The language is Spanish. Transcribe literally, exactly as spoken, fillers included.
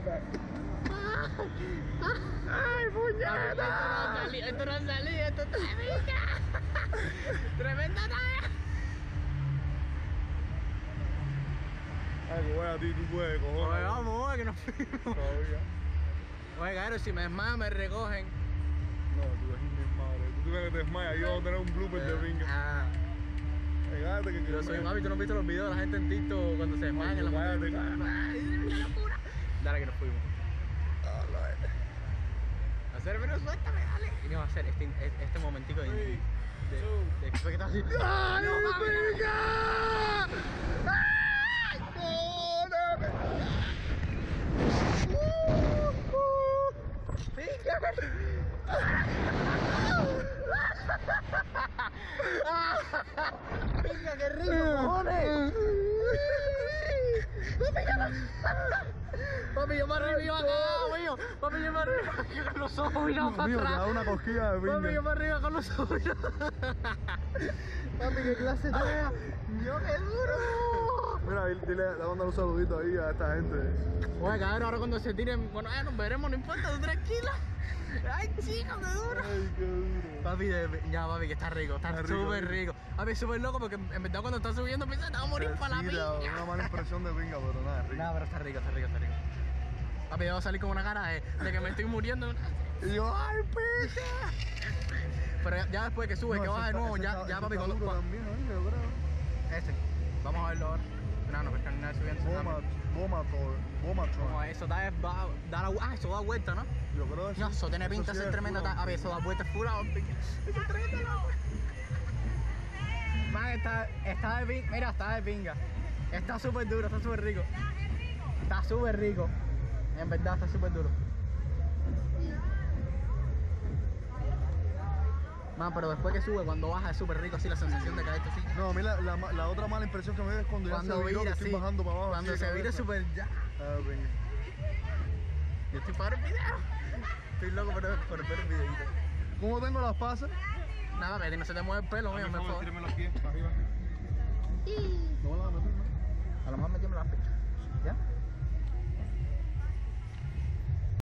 ¡Ay, puñeta! Esto no salía, esto no salía. Tremenda talla. Ay, que bueno, a ti tú puedes, cojones. Oye, vamos, oye, que nos fuimos. Todavía. Oye, cabrón, si me desmayo me recogen. No, tú eres inmamable. Tú tienes que te desmayas. Ahí vamos a tener un blooper de pinga. Ah. Cállate que Yo soy mami, ¿tú no has visto los videos de la gente en TikTok cuando se desmayan en la Cállate, montaña? ¡Ay, locura! Dale que nos fuimos. Hacer, pero suéltame, dale. Y vamos a hacer este, este momentico de... de, de, de que estás así. ¡Ay, no, pinga! ¡Ay, jódeme! ¡Pinga, qué rico, cojones! Papi, yo más arriba iba cagado, mío. Papi, yo más arriba con los ojos mirados para Mío, te atrás. da una cosquilla de pinga. Papi, yo más arriba con los ojos mirados. Papi, qué clase de... ¡Dios, qué duro! Mira, dile, le mando un saludito ahí a esta gente. Oye, cabrón, ahora cuando se tiren, bueno, ya nos veremos, no importa, tú tranquila. Ay, chico, qué duro. Ay, qué duro. Papi, de, ya, papi, que está rico, está Está rico, súper rico. Papi, súper loco porque en verdad cuando está subiendo piensa que te va a morir para la Sí, pinga. da una mala impresión de pinga, pero nada, rico. No, pero está rico, está rico, está rico. Papi, yo voy a salir con una cara de, de que me estoy muriendo. Y yo, ¡ay, pinga! Pero ya, ya después que sube, No, que ese baja de está- nuevo, ese ya, está- ya ese papi, está cuando... duro cuando- también, ¿eh? Yo creo. Ese, vamos a verlo ahora. No, no, pero no subiendo. Boma, Bomator, Bomatron. Como eso da, va, da la, ah, eso da vuelta, ¿no? Yo creo que No, sí. eso tiene pinta de sí ser es tremenda. puro. A ver, eso da vuelta furado. Eso es tremenda. Man, está, está de pinga. Mira, está de pinga. Está súper duro, está súper rico. Está súper rico. En verdad, está súper duro. Man, pero después que sube, cuando baja es súper rico, así la sensación de caerte así. No, a mí la, la, la otra mala impresión que me dio es cuando, Cuando ya se viró, que vira, estoy sí. bajando para abajo. Cuando así de se vira cabeza. súper ya. Ah, venga. Yo estoy para el video. Estoy loco por, por ver el videito. ¿Cómo tengo las pasas? Nada, papi, no se te mueve el pelo, mío, me favor. Tírame los pies, arriba. No me la vas a meter, ¿no? A lo mejor metimos las pichas. ¿Ya?